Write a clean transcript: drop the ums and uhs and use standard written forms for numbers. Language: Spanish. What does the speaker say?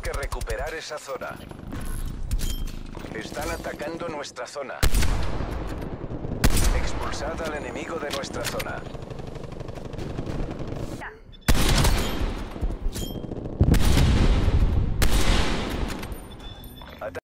que recuperar esa zona. Están atacando nuestra zona. Expulsad al enemigo de nuestra zona.